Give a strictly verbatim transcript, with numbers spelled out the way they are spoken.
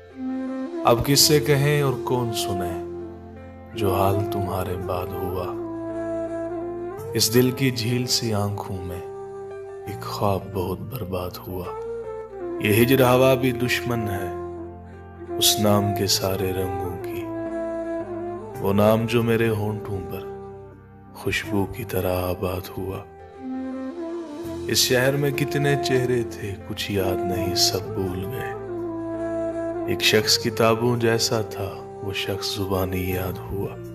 अब किससे कहें और कौन सुने जो हाल तुम्हारे बाद हुआ। इस दिल की झील सी आंखों में एक ख्वाब बहुत बर्बाद हुआ। ये हिजर हवा भी दुश्मन है उस नाम के सारे रंगों की, वो नाम जो मेरे होंठों पर खुशबू की तरह आबाद हुआ। इस शहर में कितने चेहरे थे कुछ याद नहीं, सब भूल गए। एक शख्स किताबों जैसा था, वो शख्स जुबानी याद हुआ।